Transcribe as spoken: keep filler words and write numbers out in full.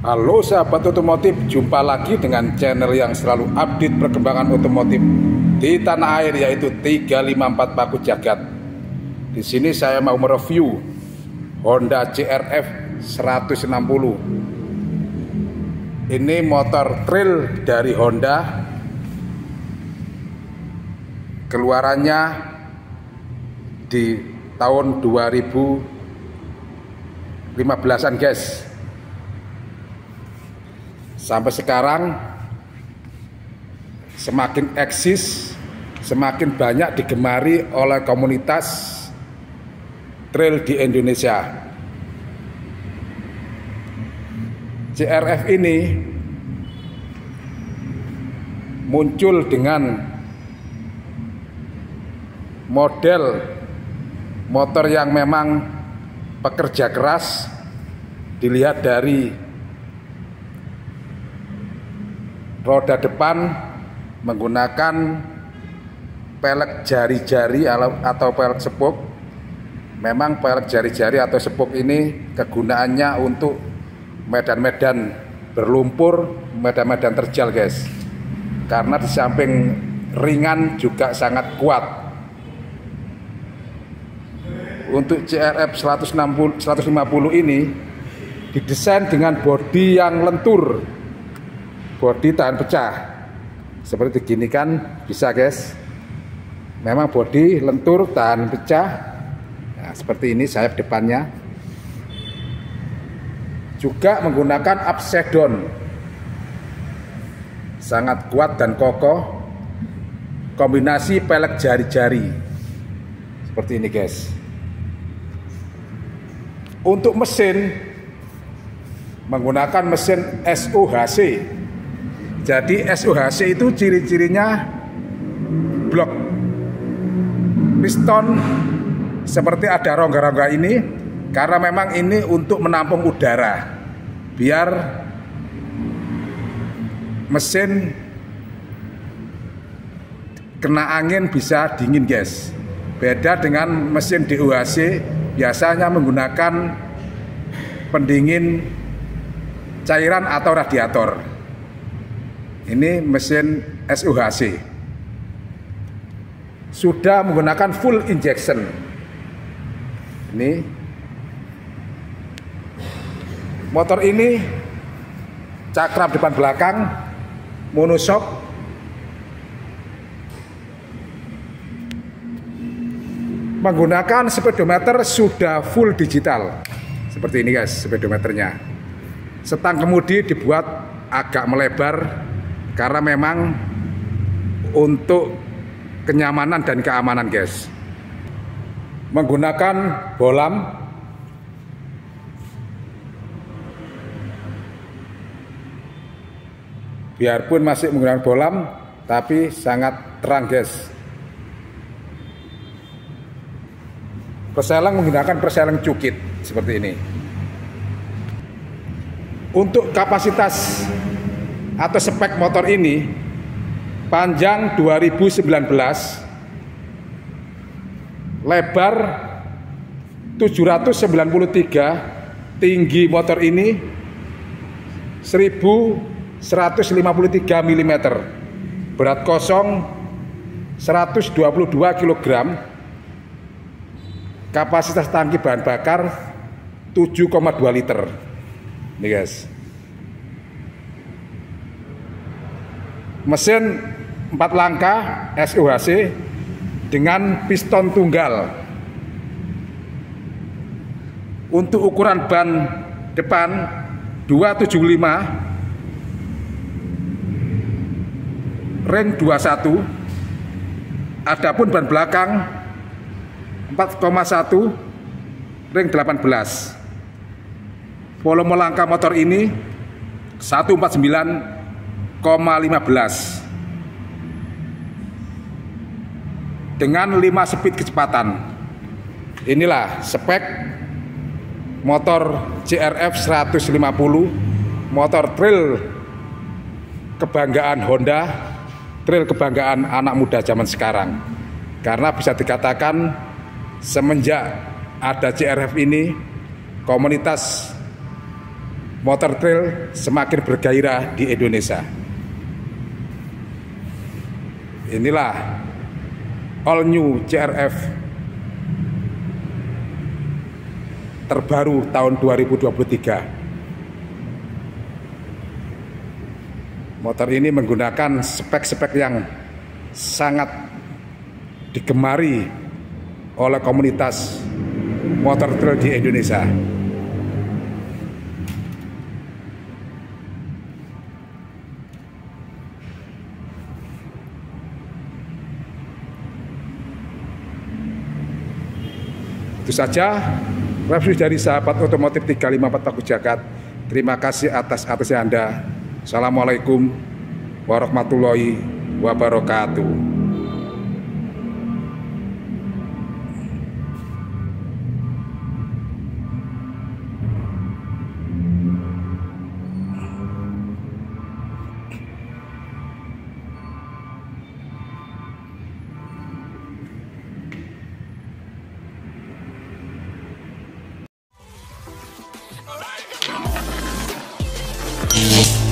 Halo sahabat otomotif, jumpa lagi dengan channel yang selalu update perkembangan otomotif di tanah air, yaitu tiga lima empat Paku Jagat. Di sini saya mau mereview Honda C R F seratus enam puluh. Ini motor trail dari Honda. Keluarannya di tahun dua ribu lima belasan guys. Sampai sekarang semakin eksis, semakin banyak digemari oleh komunitas trail di Indonesia. C R F ini muncul dengan model motor yang memang pekerja keras. Dilihat dari roda depan menggunakan pelek jari-jari atau pelek sepuk. Memang pelek jari-jari atau sepuk ini kegunaannya untuk medan-medan berlumpur, medan-medan terjal guys. Karena di samping ringan juga sangat kuat. Untuk C R F seratus lima puluh ini didesain dengan bodi yang lentur, bodi tahan pecah. Seperti gini kan bisa guys. Memang bodi lentur tahan pecah. Nah, seperti ini sayap depannya. Juga menggunakan upside down. Sangat kuat dan kokoh. Kombinasi pelek jari-jari. Seperti ini guys. Untuk mesin menggunakan mesin S O H C. Jadi S O H C itu ciri-cirinya blok piston seperti ada rongga-rongga ini, karena memang ini untuk menampung udara biar mesin kena angin bisa dingin guys. Beda dengan mesin D O H C, biasanya menggunakan pendingin cairan atau radiator. Ini mesin S O H C. Sudah menggunakan full injection. Ini motor ini cakram depan belakang monoshock. Menggunakan speedometer sudah full digital. Seperti ini guys speedometernya. Setang kemudi dibuat agak melebar karena memang untuk kenyamanan dan keamanan guys. Menggunakan bolam. Biarpun masih menggunakan bolam, tapi sangat terang guys. Perselang menggunakan perselang cukit seperti ini. Untuk kapasitas atau spek motor ini, panjang dua ribu sembilan belas, lebar tujuh ratus sembilan puluh tiga, tinggi motor ini seribu seratus lima puluh tiga milimeter, berat kosong seratus dua puluh dua kilogram, kapasitas tangki bahan bakar tujuh koma dua liter. Nih guys. Mesin empat langkah S O H C dengan piston tunggal. Untuk ukuran ban depan dua tujuh lima, ring dua puluh satu. Adapun ban belakang empat koma satu, ring delapan belas. Volume langkah motor ini seratus empat puluh sembilan koma lima belas dengan lima speed kecepatan. Inilah spek motor C R F seratus lima puluh, motor trail kebanggaan Honda, trail kebanggaan anak muda zaman sekarang. Karena bisa dikatakan semenjak ada C R F ini, komunitas motor trail semakin bergairah di Indonesia. Inilah all new C R F terbaru tahun dua ribu dua puluh tiga. Motor ini menggunakan spek-spek yang sangat digemari oleh komunitas motor trail di Indonesia. Itu saja review dari sahabat otomotif tiga lima empat Paku Jagat. Terima kasih atas atensi Anda. Assalamualaikum warahmatullahi wabarakatuh. We'll be right back.